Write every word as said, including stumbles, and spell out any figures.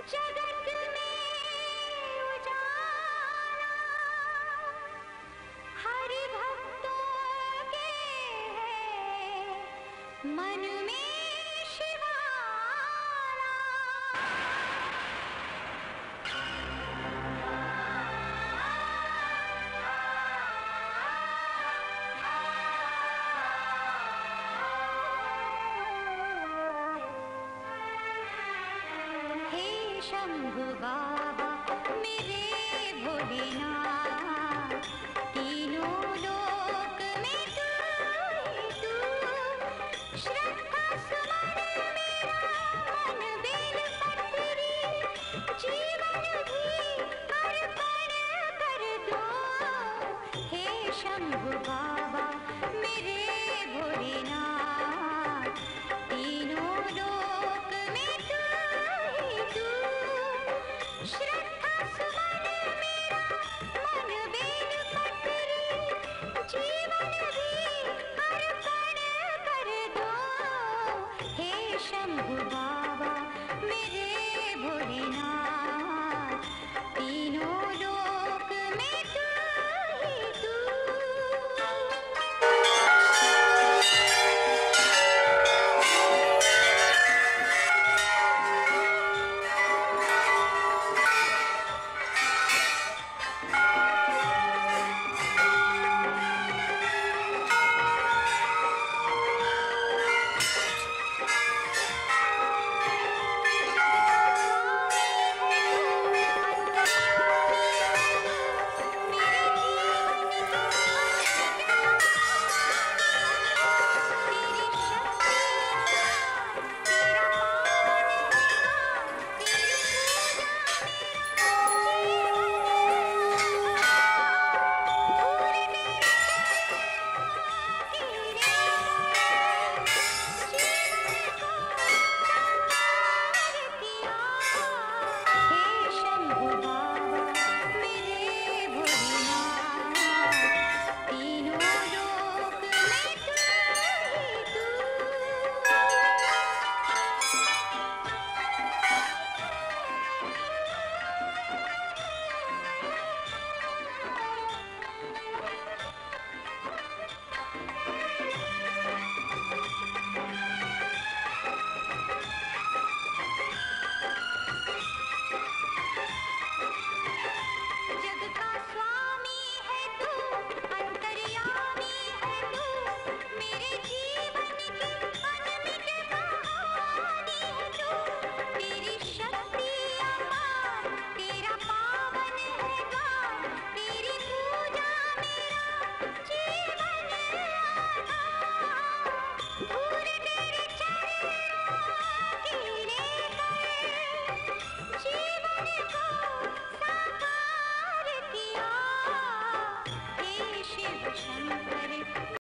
जगत में उजाला हरि भक्तों के है मन में शिवाला। हे शंभु बाबा मेरे भोलेनाथ, तीनों लोक में तू ही तू। श्रद्धा सुमन मेरा मन बेल पत्री, जीवन भी अर्पण कर दो। हे शंभु बाबा मेरे भोलेनाथ, तीनों लोक में तू ही तू। श्रद्धा सुमन मेरा मन बेल पत्री, जीवन भी अर्पण कर दो। हे शंभु बाबा मेरे भोलेनाथ।